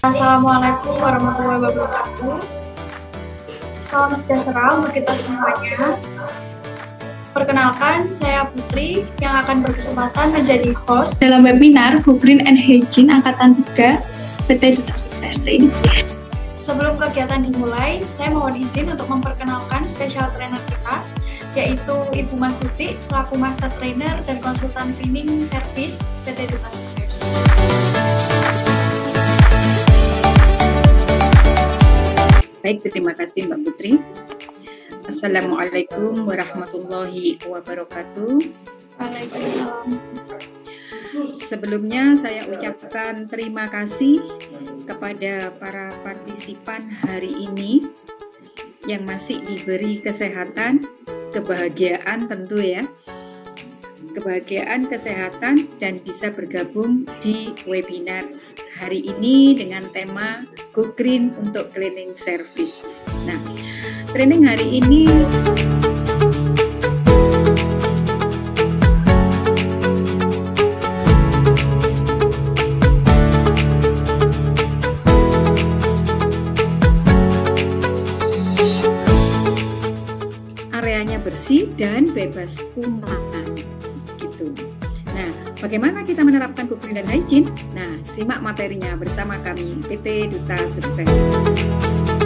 Assalamualaikum warahmatullahi wabarakatuh. Salam sejahtera untuk kita semuanya. Perkenalkan, saya Putri yang akan berkesempatan menjadi host dalam webinar Go Green and Hygiene Angkatan 3 PT Duta Sukses ini. Sebelum kegiatan dimulai, saya mohon izin untuk memperkenalkan special trainer kita, yaitu Ibu Mas Tuti selaku Master Trainer dan Konsultan Cleaning Service PT Duta Sukses. Baik, terima kasih Mbak Putri. Assalamualaikum warahmatullahi wabarakatuh. Waalaikumsalam. Sebelumnya saya ucapkan terima kasih kepada para partisipan hari ini yang masih diberi kesehatan, kebahagiaan tentu ya. Kebahagiaan, kesehatan, dan bisa bergabung di webinar hari ini dengan tema Go Green untuk Cleaning Service. Nah, training hari ini areanya bersih dan bebas kuman. Nah, bagaimana kita menerapkan Go Green dan Hygiene? Nah, simak materinya bersama kami PT Duta Sukses.